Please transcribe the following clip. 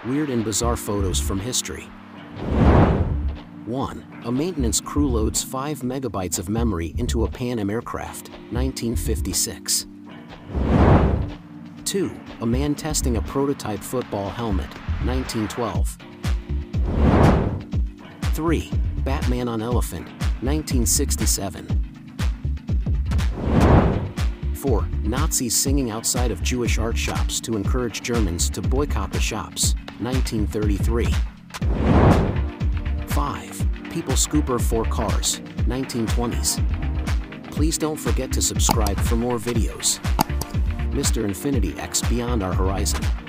Weird and bizarre photos from history. 1. A maintenance crew loads 5 megabytes of memory into a Pan Am aircraft, 1956. 2. A man testing a prototype football helmet, 1912. 3. Batman on elephant, 1967. 4. Nazis singing outside of Jewish art shops to encourage Germans to boycott the shops, 1933. 5. People Scooper 4 cars, 1920s. Please don't forget to subscribe for more videos. Mr. Infinity X Beyond Our Horizon.